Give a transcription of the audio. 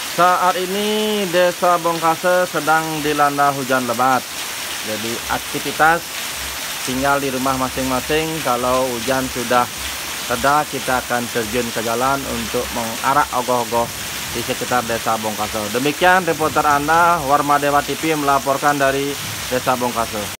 Saat ini Desa Bongkase sedang dilanda hujan lebat. Jadi aktivitas tinggal di rumah masing-masing. Kalau hujan sudah reda, kita akan terjun ke jalan untuk mengarak ogoh-ogoh di sekitar Desa Bongkase. Demikian reporter Anda, Warma Dewa TV melaporkan dari Desa Bongkase.